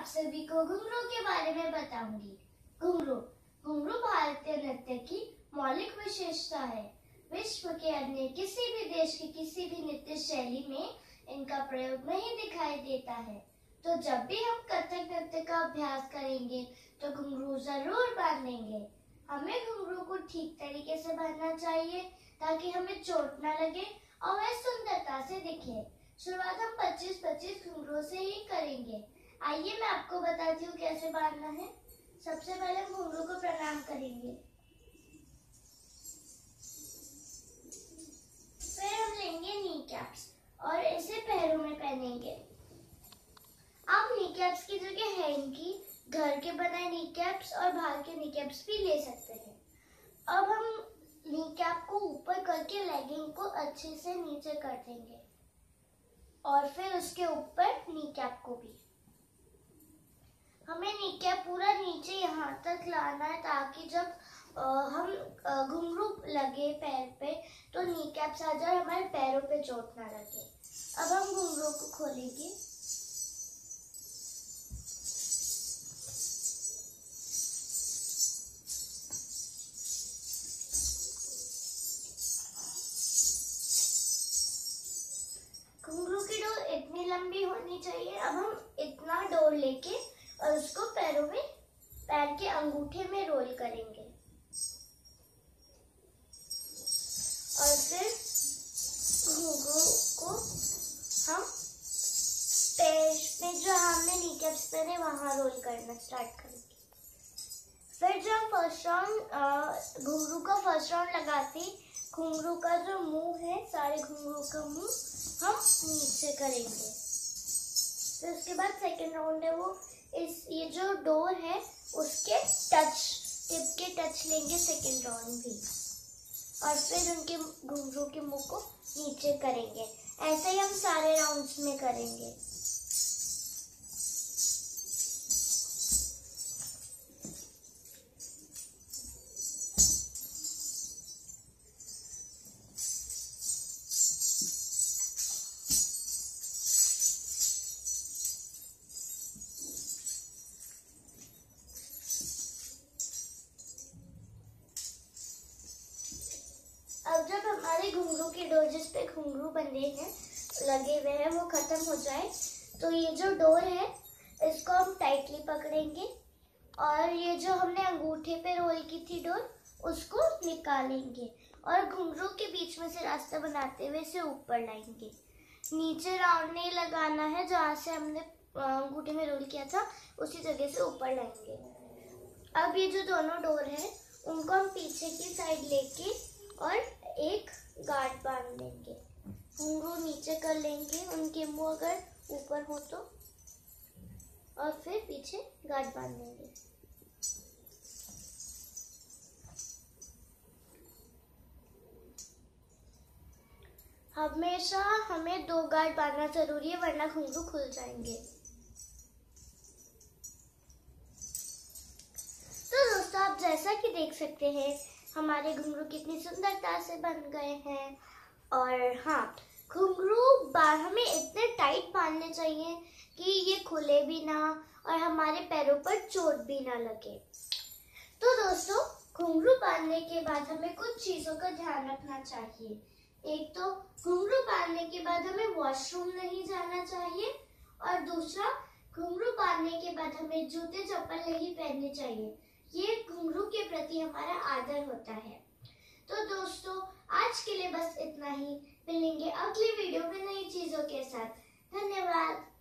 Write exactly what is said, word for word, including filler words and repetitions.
सभी को घुंघरू के बारे में बताऊंगी। घुंघरू घुंघरू भारतीय नृत्य की मौलिक विशेषता है। विश्व के अन्य किसी भी देश की किसी भी नृत्य शैली में इनका प्रयोग नहीं दिखाई देता है। तो जब भी हम कथक नृत्य का अभ्यास करेंगे तो घुंघरू जरूर बांधेंगे। हमें घुंघरू को ठीक तरीके से बांधना चाहिए ताकि हमें चोट न लगे और वह सुंदरता से दिखे। शुरुआत हम पच्चीस पच्चीस घुंघरू से ही करेंगे। आइए मैं आपको बताती हूँ कैसे बांधना है। सबसे पहले हम घुंघरू को प्रणाम करेंगे, फिर हम लेंगे नी कैप्स और इसे पैरों में पहनेंगे। आप नी कैप्स की जगह है इनकी घर के बनाए नी कैप्स और बाहर के नी कैप्स भी ले सकते हैं। अब हम नी कैप को ऊपर करके लेगिंग को अच्छे से नीचे कर देंगे और फिर उसके ऊपर नी कैप को भी। हमें नी कैप पूरा नीचे यहाँ तक लाना है ताकि जब आ, हम घुंघरू लगे पैर पे तो नी कैप्स आ जाए, हमारे पैरों पे चोट ना लगे। अब हम घुंघरू को खोलेंगे। घुंघरू की डोर इतनी लंबी होनी चाहिए। अब हम इतना डोर लेके और उसको पैरों में पैर के अंगूठे में रोल करेंगे और फिर घुंघरू को हम पैर में जो हमने नी कैप्स पहने वहां रोल करना स्टार्ट करेंगे। फिर जब हम फर्स्ट राउंड घुंघरू का फर्स्ट राउंड लगाते घुंघरू का जो मुंह है, सारे घुंघरू का मुंह हम नीचे करेंगे। फिर उसके बाद सेकेंड राउंड है वो इस ये जो डोर है उसके टच टिप के टच लेंगे सेकेंड राउंड भी और फिर उनके घुंघरू के मुंह को नीचे करेंगे। ऐसे ही हम सारे राउंड्स में करेंगे। अब जब हमारे घुंघरू की डोर जिस पे घुंघरू बंधे हैं लगे हुए हैं वो खत्म हो जाए तो ये जो डोर है इसको हम टाइटली पकड़ेंगे और ये जो हमने अंगूठे पे रोल की थी डोर उसको निकालेंगे और घुंघरू के बीच में से रास्ता बनाते हुए इसे ऊपर लाएंगे। नीचे राउंड नहीं लगाना है, जहाँ से हमने अंगूठे में रोल किया था उसी जगह से ऊपर लाएंगे। अब ये जो दोनों डोर है उनको हम पीछे की साइड लेके और एक गार्ड बांध लेंगे। घुंघरू नीचे कर लेंगे, उनके मुंह अगर ऊपर हो तो, और फिर पीछे गार्ड बांध लेंगे। हमेशा हमें दो गार्ड बांधना जरूरी है वरना घुंघरू खुल जाएंगे। तो दोस्तों आप जैसा कि देख सकते हैं हमारे घुंघरू कितनी सुंदरता से बन गए हैं। और हाँ, घुंघरू हमें इतने टाइट बांधने चाहिए कि ये खुले भी ना और हमारे पैरों पर चोट भी ना लगे। तो दोस्तों घुंघरू बांधने के बाद हमें कुछ चीजों का ध्यान रखना चाहिए। एक तो घुंघरू बांधने के बाद हमें वॉशरूम नहीं जाना चाहिए और दूसरा घुंघरू बांधने के बाद हमें जूते चप्पल नहीं पहनने चाहिए। ये घुंघरू के प्रति हमारा आदर होता है। तो दोस्तों आज के लिए बस इतना ही। मिलेंगे अगली वीडियो में नई चीजों के साथ। धन्यवाद।